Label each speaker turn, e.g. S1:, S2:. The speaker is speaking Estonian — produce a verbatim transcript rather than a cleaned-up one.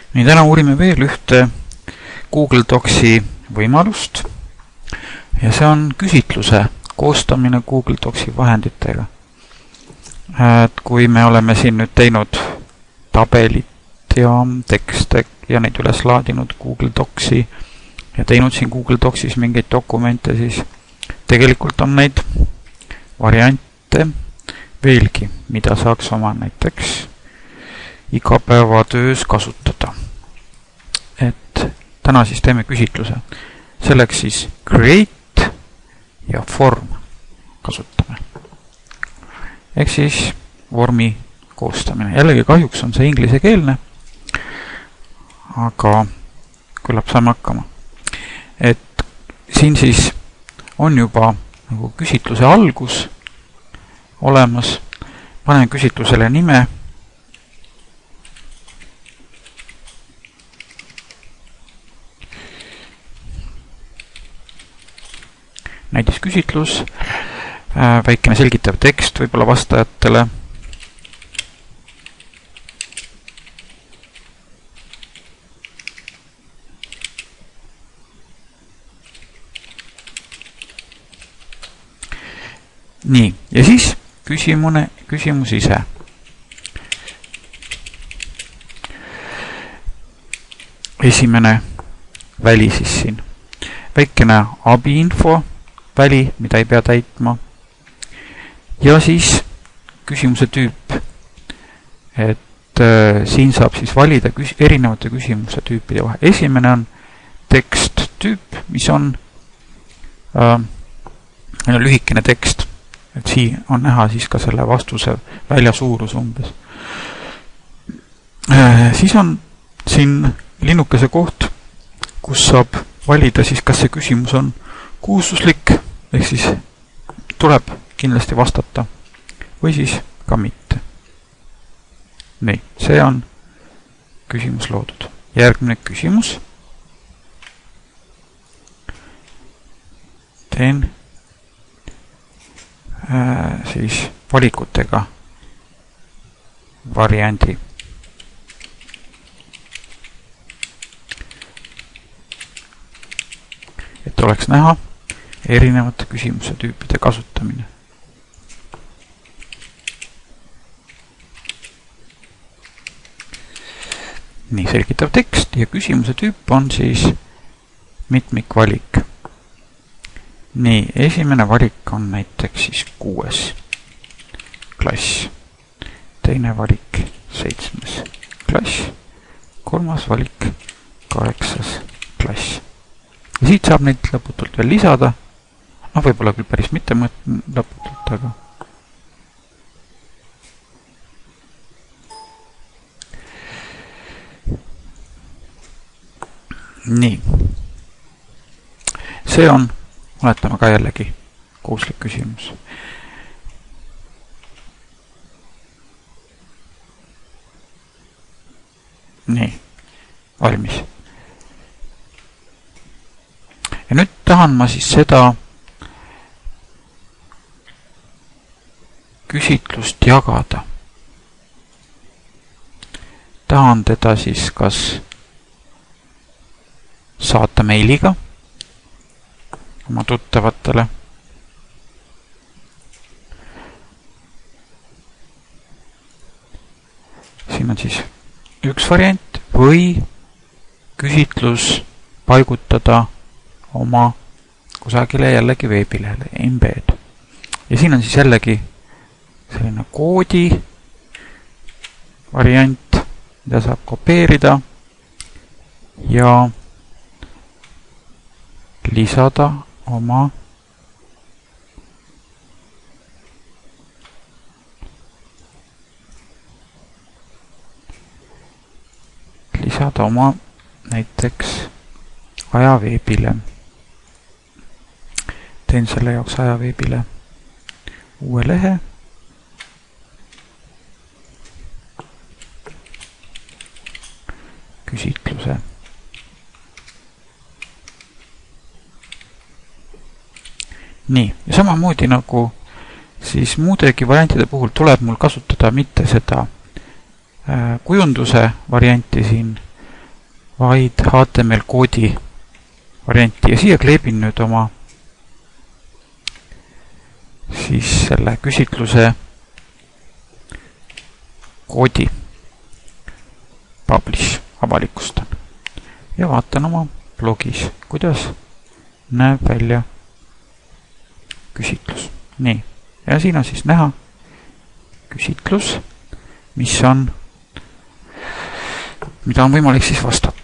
S1: Nii, täna uurime veel ühte Google Docsi võimalust ja see on küsitluse koostamine Google Docsi vahenditega. Et kui me oleme siin nüüd teinud tabelit ja tekste ja neid üles laadinud Google Docsi ja teinud siin Google Docsis mingeid dokumente, siis tegelikult on neid variante veelgi, mida saaks oma näiteks igapäevatöös kasutada. Et täna siis teeme küsitluse. Selleks siis create ja form kasutame. Ehk siis vormi koostamine. Jällegi kahjuks on see inglisekeelne, aga küllap saame hakkama. Et siin siis on juba nagu küsitluse algus olemas. Panen küsitlusele nime. Näiteks küsitlus, väikene selgitav tekst võib-olla vastajatele. Nii, ja siis küsimune, küsimus ise. Esimene väli siis siin. Väikene abiinfo väli, mida ei pea täitma. Ja siis küsimuse tüüp. Et äh, siin saab siis valida küs erinevate küsimuse tüüpide vahe. Esimene on tekst tüüp, mis on äh, lühikene tekst. Et siin on näha siis ka selle vastuse välja suurus umbes. Äh, siis on siin linnukese koht, kus saab valida siis, kas see küsimus on kuulsuslik, ehk siis tuleb kindlasti vastata, või siis ka mitte. Nii, see on küsimus loodud. Järgmine küsimus. Teen äh, siis valikutega variandi. Et oleks näha erinevate küsimuse tüüpide kasutamine. Nii, selgitav tekst ja küsimuse tüüp on siis mitmikvalik. Nii, esimene valik on näiteks siis kuues klass. Teine valik seitsmes klass. Kolmas valik kaheksas klass. Ja siit saab neid lõputult veel lisada. No võib-olla küll päris mitte lõputult, aga nii. See on, oletame ka jällegi kuulslik küsimus. Nii, valmis. Ja nüüd tahan ma siis seda küsitlust jagada. Tahan teda siis kas saata meiliga oma tuttavatele. Siin on siis üks variant või küsitlus paigutada oma kusagile jällegi veebilehele, embed. Ja siin on siis jällegi selline koodi variant, mida saab kopeerida ja lisada oma lisada oma näiteks ajaveebile. Teen selle jaoks ajaveebile uue lehe. Küsitluse. Nii, ja samamoodi nagu siis muudegi variantide puhul tuleb mul kasutada mitte seda äh, kujunduse varianti siin, vaid H T M L koodi varianti ja siia kleebin nüüd oma siis selle küsitluse koodi publish avalikustan ja vaatan oma blogis, kuidas näeb välja küsitlus. Nii, ja siin on siis näha küsitlus, mis on, mida on võimalik siis vastata.